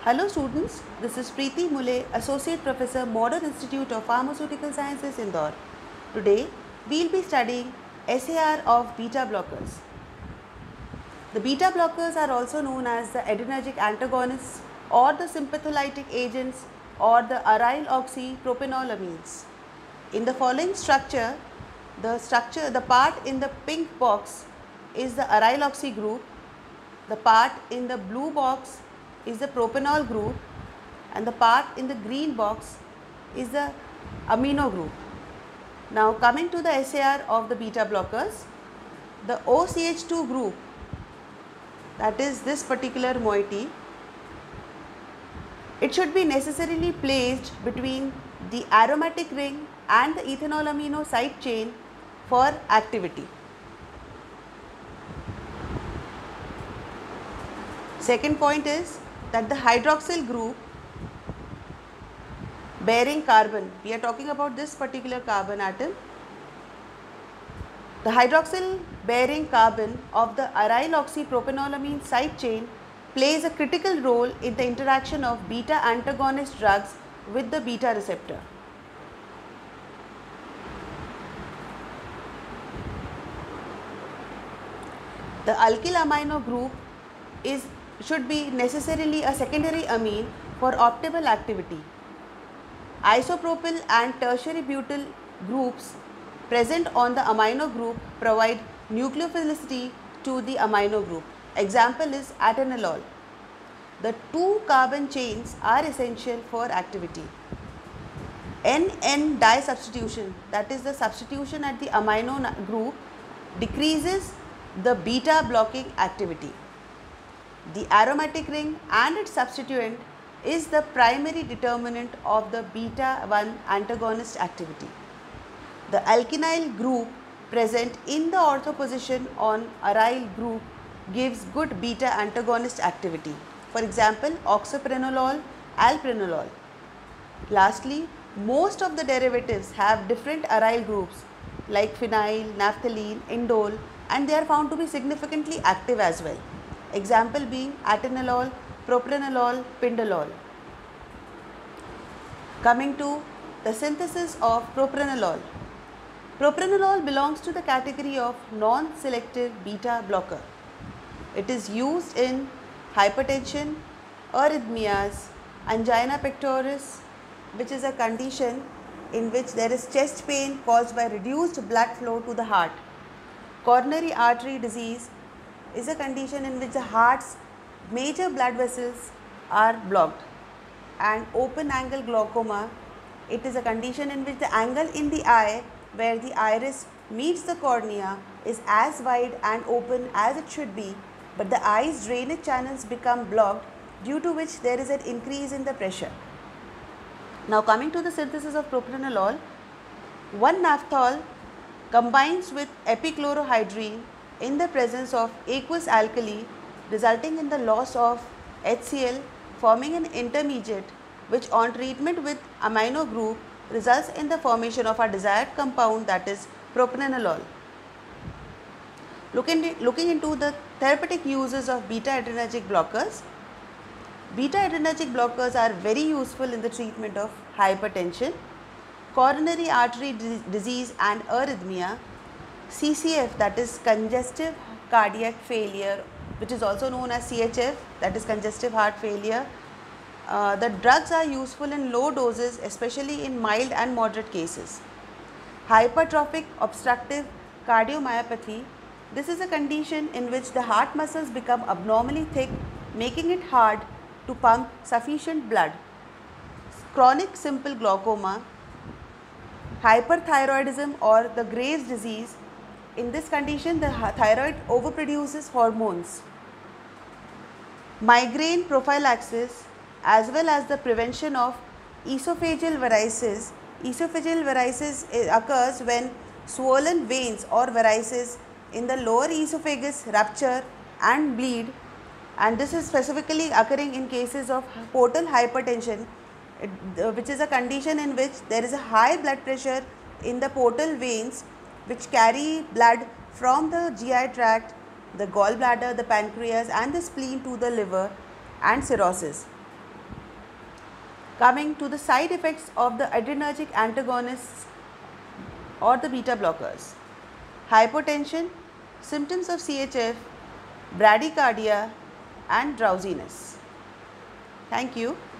Hello students, this is Preeti Mule, Associate Professor, Modern Institute of Pharmaceutical Sciences, Indore. Today, we will be studying SAR of beta blockers. The beta blockers are also known as the adrenergic antagonists or the sympatholytic agents or the aryl oxypropanolamines. In the following structure, the part in the pink box is the aryl oxy group, the part in the blue box is the propanol group, and the part in the green box is the amino group. Now coming to the SAR of the beta blockers, the OCH2 group, that is this particular moiety, it should be necessarily placed between the aromatic ring and the ethanol amino side chain for activity. Second point is that the hydroxyl group bearing carbon, we are talking about this particular carbon atom. The hydroxyl bearing carbon of the aryl oxypropanolamine side chain plays a critical role in the interaction of beta antagonist drugs with the beta receptor. The alkyl amino group should be necessarily a secondary amine for optimal activity. Isopropyl and tertiary butyl groups present on the amino group provide nucleophilicity to the amino group. Example is atenolol. The two carbon chains are essential for activity. N-N disubstitution, that is the substitution at the amino group, decreases the beta blocking activity. The aromatic ring and its substituent is the primary determinant of the beta 1 antagonist activity. The alkynyl group present in the ortho position on aryl group gives good beta antagonist activity. For example, oxoprenolol, alprenolol. Lastly, most of the derivatives have different aryl groups like phenyl, naphthalene, indole, and they are found to be significantly active as well. Example being atenolol, propranolol, pindolol. Coming to the synthesis of propranolol. Propranolol belongs to the category of non-selective beta blocker. It is used in hypertension, arrhythmias, angina pectoris, which is a condition in which there is chest pain caused by reduced blood flow to the heart. Coronary artery disease is a condition in which the heart's major blood vessels are blocked. And open angle glaucoma, it is a condition in which the angle in the eye where the iris meets the cornea is as wide and open as it should be, but the eye's drainage channels become blocked, due to which there is an increase in the pressure. Now coming to the synthesis of propranolol, 1-naphthol combines with epichlorohydrin in the presence of aqueous alkali, resulting in the loss of HCl, forming an intermediate which on treatment with amino group results in the formation of a desired compound, that is propranolol. Looking into the therapeutic uses of beta adrenergic blockers. Beta adrenergic blockers are very useful in the treatment of hypertension, coronary artery disease and arrhythmia, CCF, that is congestive cardiac failure, which is also known as CHF, that is congestive heart failure. The drugs are useful in low doses, especially in mild and moderate cases. Hypertrophic obstructive cardiomyopathy, this is a condition in which the heart muscles become abnormally thick, making it hard to pump sufficient blood. Chronic simple glaucoma, hyperthyroidism or the Graves' disease. In this condition, the thyroid overproduces hormones. Migraine prophylaxis as well as the prevention of esophageal varices. Esophageal varices occurs when swollen veins or varices in the lower esophagus rupture and bleed, and this is specifically occurring in cases of portal hypertension, which is a condition in which there is a high blood pressure in the portal veins which carry blood from the GI tract, the gallbladder, the pancreas and the spleen to the liver, and cirrhosis. Coming to the side effects of the adrenergic antagonists or the beta blockers: hypotension, symptoms of CHF, bradycardia and drowsiness. Thank you.